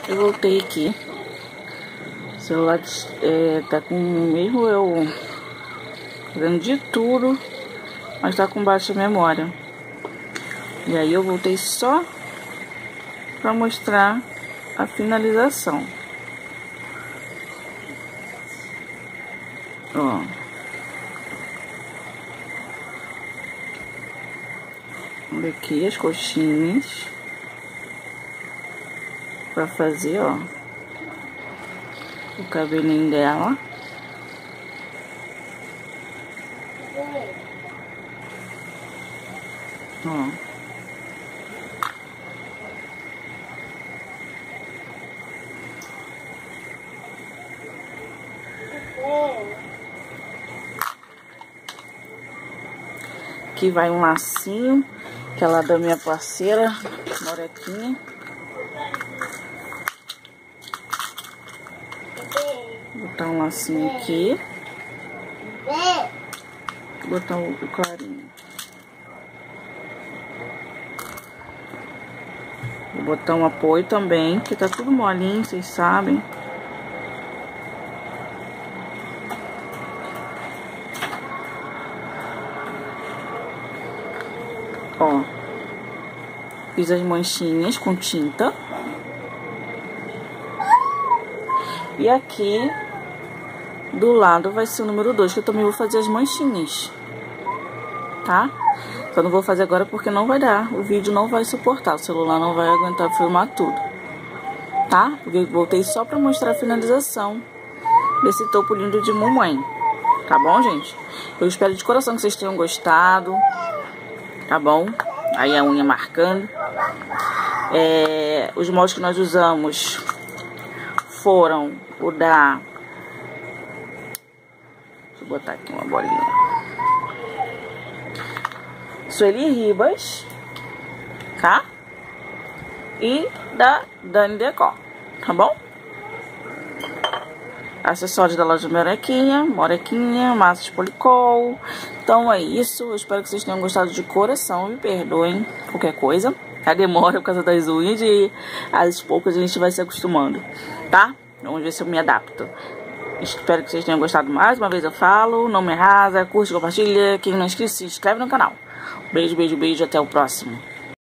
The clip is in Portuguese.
Eu voltei aqui. O celular tá com, mesmo eu fazendo de tudo, mas tá com baixa memória. E aí eu voltei só pra mostrar a finalização. Ó. Olha aqui as coxinhas pra fazer, ó, o cabelinho dela. Ó. Aqui vai um lacinho, que é lá da minha parceira, Morequinha. Vou botar um lacinho aqui. Vou botar o clarinho. Vou botar um apoio também, que tá tudo molinho, vocês sabem. Ó, fiz as manchinhas com tinta. E aqui do lado vai ser o número 2, que eu também vou fazer as manchinhas, tá? Só não vou fazer agora porque não vai dar, o vídeo não vai suportar, o celular não vai aguentar filmar tudo, tá? Eu voltei só pra mostrar a finalização desse topo lindo de mamãe, tá bom, gente? Eu espero de coração que vocês tenham gostado, tá bom? Aí a unha marcando. Os moldes que nós usamos foram o da... Deixa eu botar aqui uma bolinha. Sueli Ribas, tá? E da Dani Decor, tá bom? Acessórios da loja Morequinha, massas policol. Então é isso, eu espero que vocês tenham gostado de coração. Me perdoem qualquer coisa, a demora por causa das unhas e às poucas a gente vai se acostumando, tá? Vamos ver se eu me adapto. Espero que vocês tenham gostado. Mais uma vez eu falo, não me arrasa, curte, compartilha. Quem não é inscrito, se inscreve no canal. Beijo, beijo, beijo, até o próximo.